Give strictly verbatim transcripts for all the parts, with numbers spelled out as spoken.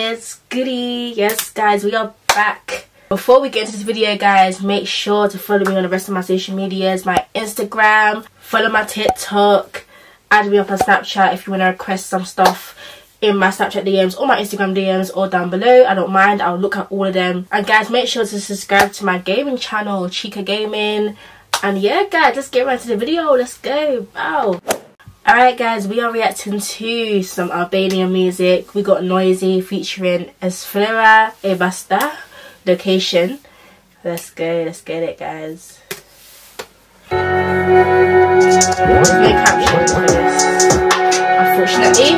guys, goody. Yes guys, we are back. Before we get into this video guys, make sure to follow me on the rest of my social medias, my Instagram, follow my TikTok, add me up on Snapchat if you want to request some stuff in my Snapchat D Ms or my Instagram D Ms or down below. I don't mind, I'll look at all of them. And guys, make sure to subscribe to my gaming channel, Chica Gaming. And yeah guys, let's get right into the video. Let's go. Wow. Alright guys, we are reacting to some Albanian music. We got Noisy featuring Esfera e Basta, Location. Let's go, let's get it guys. There's no caption for this, unfortunately.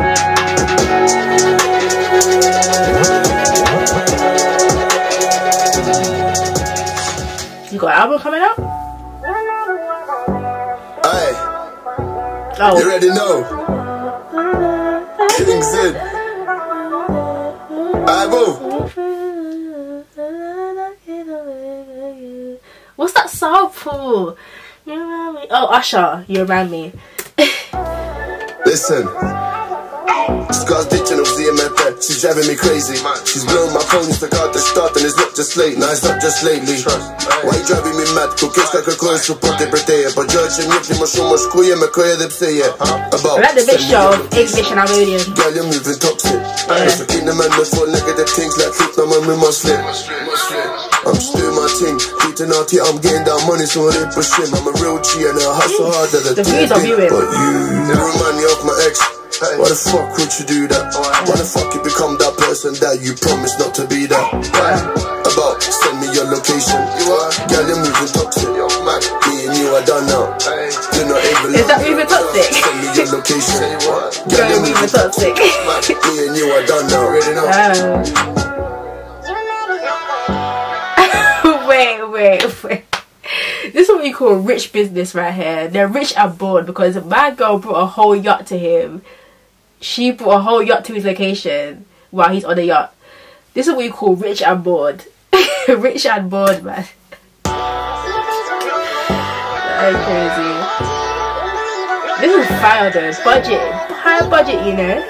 You got an album coming out? Oh. You already know. King Zid. Alright, move. What's that sample? You remind me. Oh, Usher, you remind me. Listen. She's got a bitch and obviously in my bed. She's driving me crazy. She's blowing my phone, stuck out the start, and it's not just late. Nah, it's not just lately. Why you driving me mad? Кукиш как ръкой support për teje. Po gjoj që mjefli më shumë më shkuje me koje dhe pseje. About Let the bitch show exhibition Albanian. Girl, you're moving toxic. So keep the man with full negative things like sleep, no man with my slip. I'm just doing my thing, beating out here, I'm getting that money, so I ain't for shit. I'm a real G and I hustle harder than the views are viewing. But you, you remind me of my ex. Why the fuck would you do that? Why the fuck you become that person that you promised not to be that? About, send me your location. Girl, you're moving toxic. Me and you are done now. You're not able. Is that moving toxic? Send me your location. Girl, you're moving toxic. Me and you are done now. Oh. Wait, wait, wait. This is what we call rich business right here. They're rich and bored because my girl brought a whole yacht to him. She brought a whole yacht to his location while he's on the yacht. This is what we call rich and bored. Rich and bored, man. That's crazy. This is fire though. Budget. High budget, you know.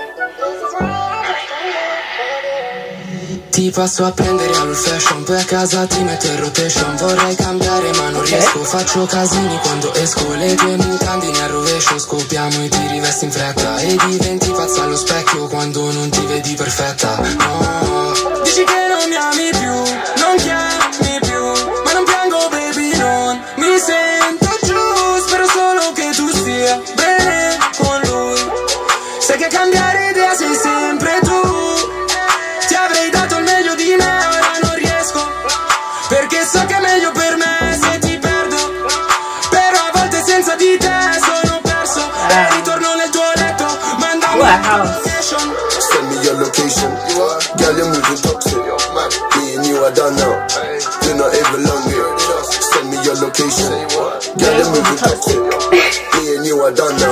Ti passo a prendere allo fashion, poi a casa ti metto in rotation. Vorrei cambiare ma non riesco, faccio casini quando esco. Le tue mutandine a rovescio, scoppiamo e ti rivesti in fretta. E diventi pazza allo specchio quando non ti vedi perfetta. No, dici che non mi ami più, non chiami più, ma non piango baby, non mi sento giù. Spero solo che tu stia bene con lui. Sai che cambiare idea sei sempre tu. Ti avrei dato il meglio di me, ora non riesco, perché so che è meglio per me se ti perdo. Però a volte senza di te sono perso. E ritorno nel tuo letto, mandami una location. Send me your location. Girl, you're moving toxic. Me and you are done now. You're not even long here. Send me your location. Girl, you're moving toxic. Me and you are done now.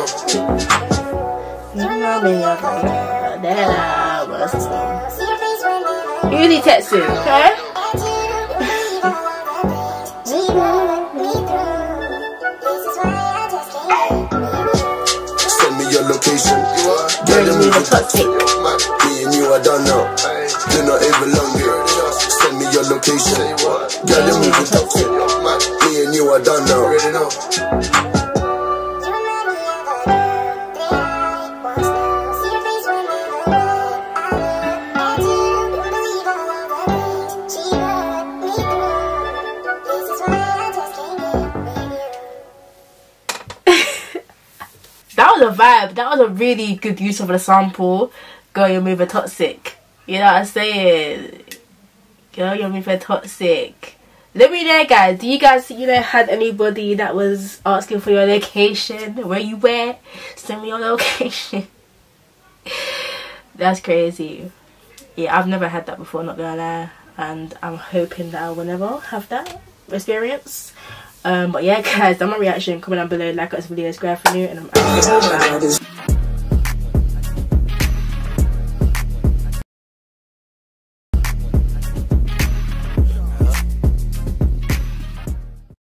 You really text him, okay? Send me your location. Girl, you're moving toxic. Me and you are done now. You're not even long here. Send me your location. Girl, you're moving toxic. Me and you are done now. That was a vibe. That was a really good use of the sample. Girl, you're moving toxic. You know what I'm saying? Girl, you're moving toxic. Let me know, guys. Do you guys, you know, had anybody that was asking for your location? Where you were? Send me your location. That's crazy. Yeah, I've never had that before, not gonna lie. And I'm hoping that I will never have that experience. Um, but yeah guys, that's my reaction. Comment down below, like this video, subscribe for new, and I'm out.